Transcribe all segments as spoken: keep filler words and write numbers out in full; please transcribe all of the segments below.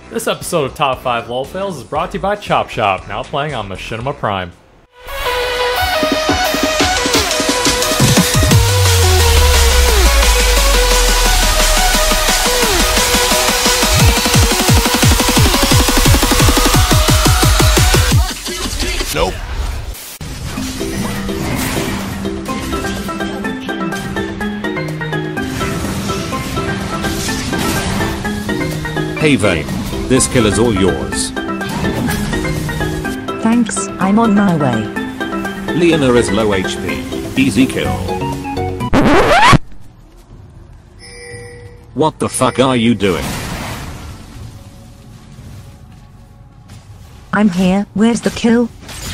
This episode of Top five LoL Fails is brought to you by Chop Shop, now playing on Machinima Prime. Nope. Hey Vayne, this kill is all yours. Thanks, I'm on my way. Leona is low H P. Easy kill. What the fuck are you doing? I'm here, where's the kill?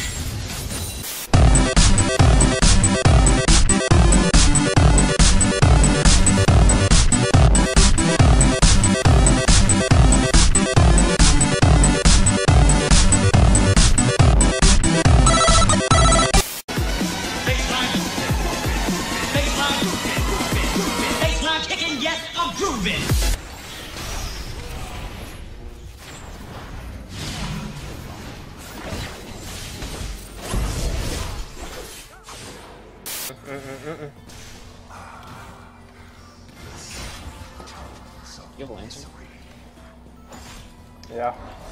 You have a lantern? Yeah.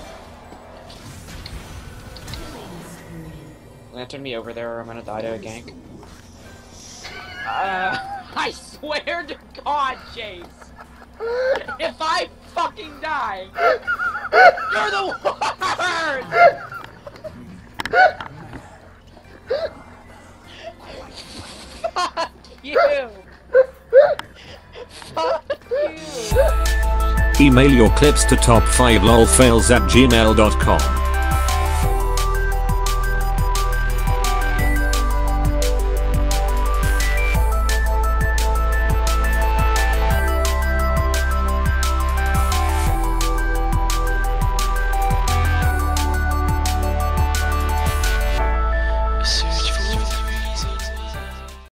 Lantern me over there or I'm gonna die to a gank. Uh, I swear to God, Chase! If I fucking die, you're the worst! Fuck you! Fuck you! Email your clips to top five lolfails at gmail dot com.